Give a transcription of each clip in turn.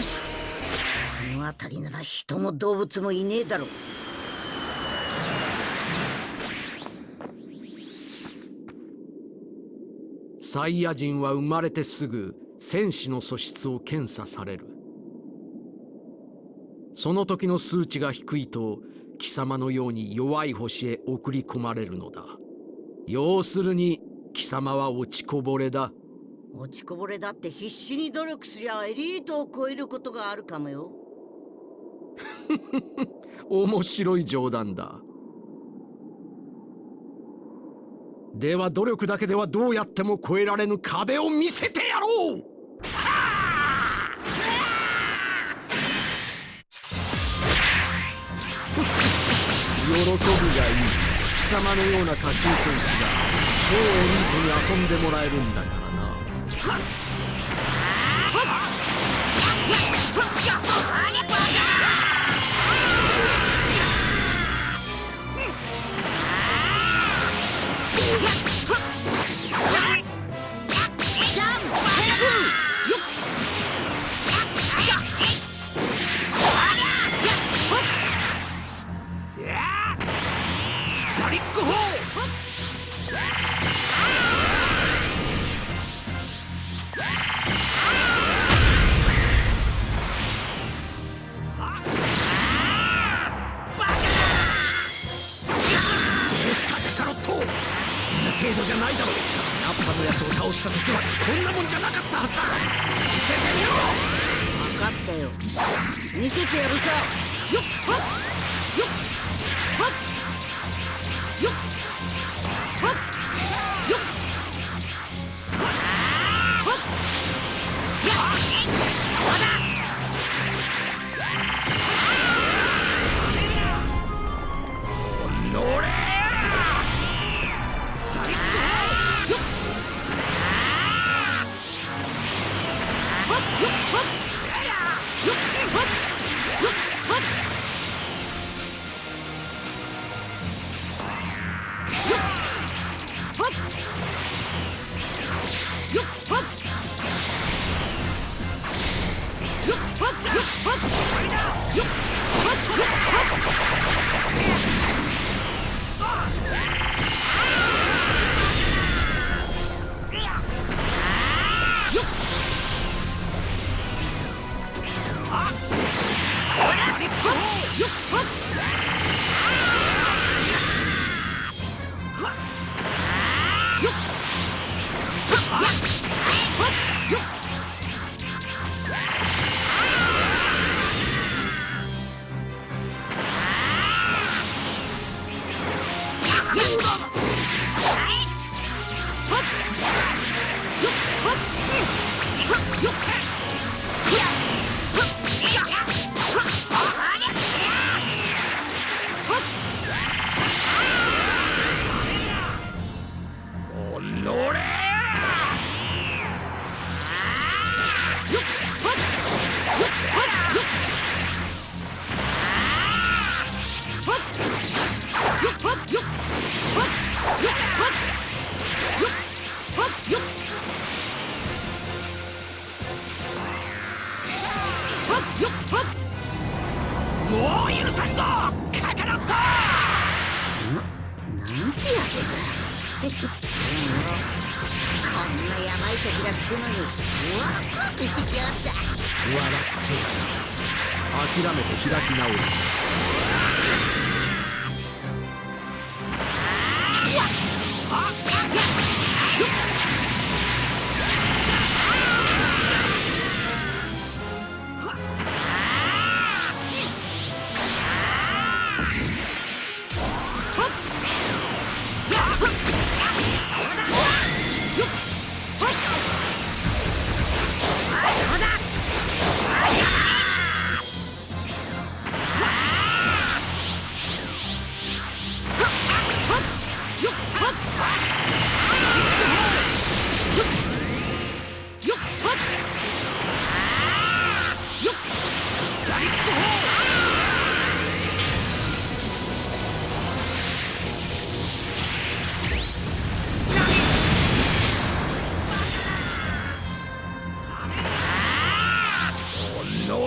し、この辺りなら人も動物もいねえだろう。 サイヤ人は生まれてすぐ戦士の素質を検査される。その時の数値が低いと貴様のように弱い星へ送り込まれるのだ。要するに貴様は落ちこぼれだ。 落ちこぼれだって必死に努力すりゃエリートを超えることがあるかもよ。 面白い冗談だ。では努力だけではどうやっても越えられぬ壁を見せてやろう。喜ぶがいい。貴様のような下級戦士が超エリートに遊んでもらえるんだからな。程度じゃないだろう。ナッパのやつを倒した時はこんなもんじゃなかったはずだ。見せてみろ。 分かったよ。見せてやるさ。よっはっよっはっよっはっよっはっやっおのれ。もう許さんぞカカロット。 なんてやつだ。こんなやばい時だってのにワクワクしてきやがった。 笑ってやる。諦めて開き直る。おの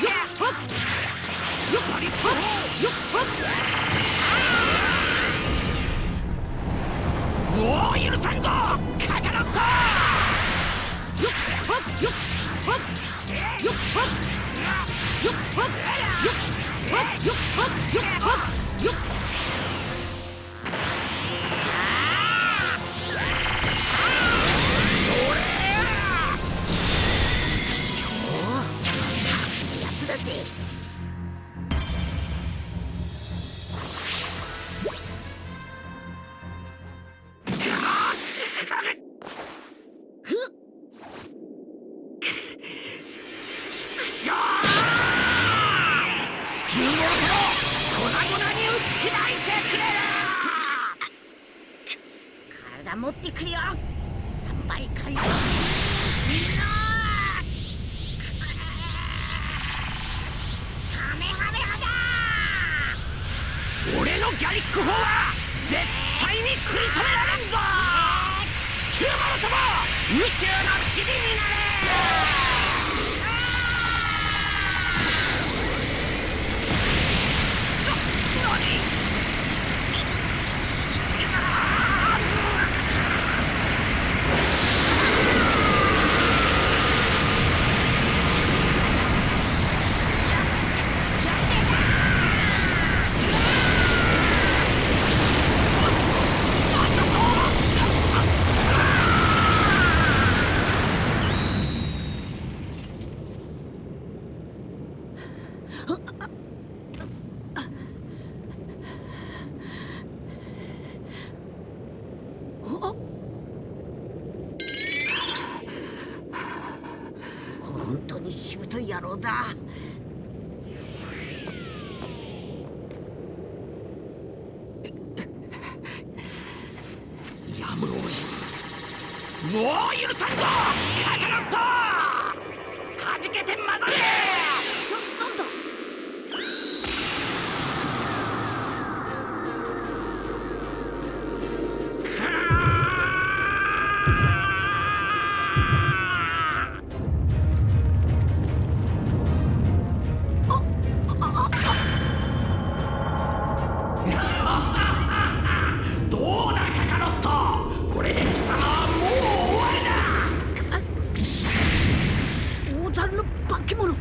もう許さんぞカカロット。 やつだぜ。 地球の音を粉々に打ち砕いてくれる。 体持ってくるよ。3倍回復。みんなカメハメハだ。 俺のギャリック砲は絶対に食い止められんぞ。地球もろとも宇宙の塵になれ。 本当にしぶとい野郎だ。 やむを得ん。もう許さんぞカカロット。はじけて混ざれ。 なんだ。 どうだカカロット。これで貴様はもう終わりだ。 大猿の化け物。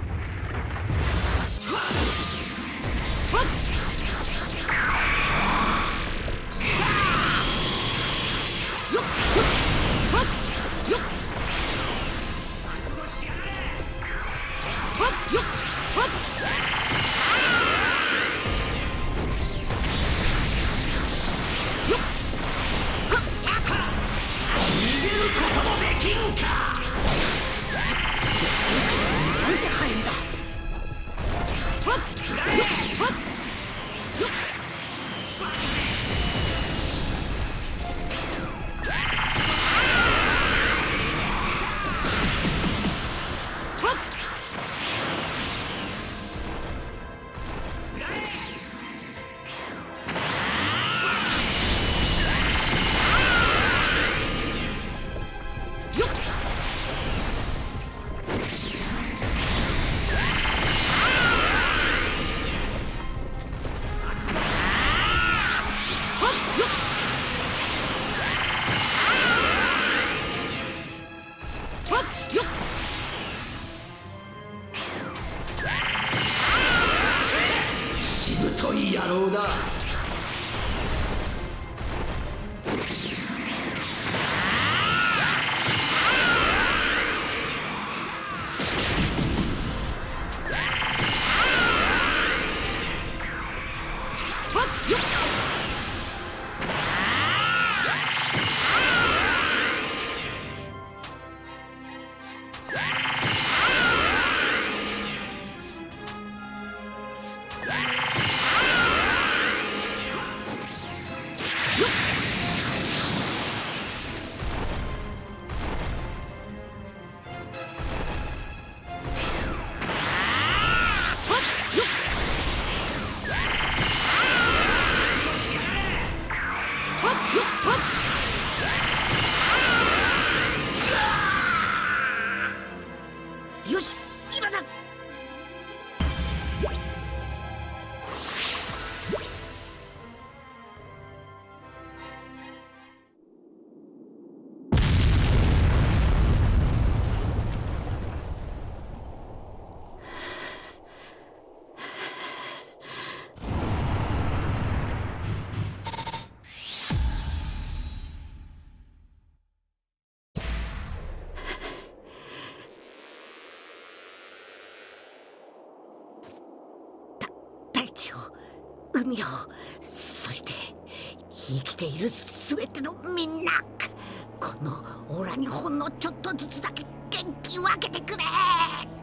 逃げることもできんか。 なんで入るんだ。 しぶとい野郎だ。 を海を、そして生きているすべてのみんな、このオラにほんのちょっとずつだけ元気分けてくれ。